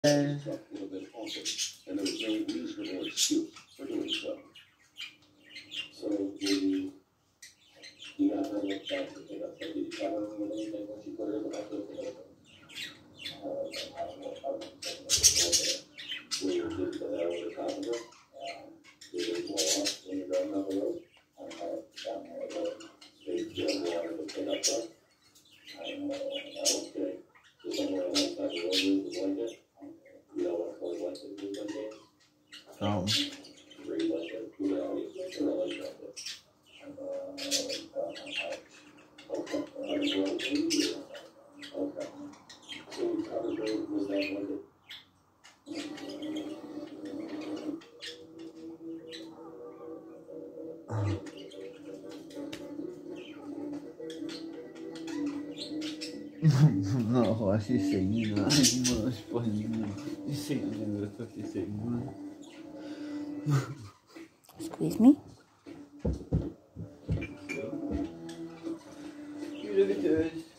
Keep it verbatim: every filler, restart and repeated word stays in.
And there was no reasonable excuse for doing so. So maybe you got her look back to pick up. Did you tell her anything when she put her in the hospital? I don't know. I don't know. We did that over the top of her. We did blow off when you're driving down the road. I don't know. Down the road. They just wanted to pick up truck. I don't know. Okay. Just somewhere else that the road is the blanket. You know what color blanket is like that? Um. Gray blanket. Who the hell is that? Or like that? Okay. Okay. So we covered it with that blanket. No, así seguido. Ay, no, es posible. Seguido, esto sí seguido. Squeeze me. Mira que te ves.